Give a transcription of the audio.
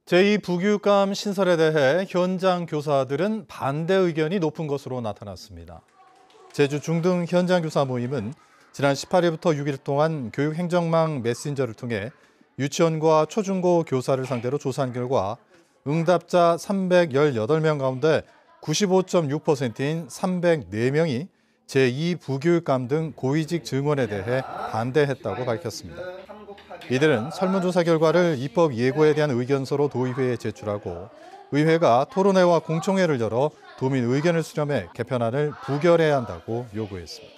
제2부교육감 신설에 대해 현장 교사들은 반대 의견이 높은 것으로 나타났습니다. 제주 중등 현장 교사 모임은 지난 18일부터 6일 동안 교육행정망 메신저를 통해 유치원과 초중고 교사를 상대로 조사한 결과 응답자 318명 가운데 95.6%인 304명이 제2부교육감 등 고위직 증원에 대해 반대했다고 밝혔습니다. 이들은 설문조사 결과를 입법 예고에 대한 의견서로 도의회에 제출하고 의회가 토론회와 공청회를 열어 도민 의견을 수렴해 개편안을 부결해야 한다고 요구했습니다.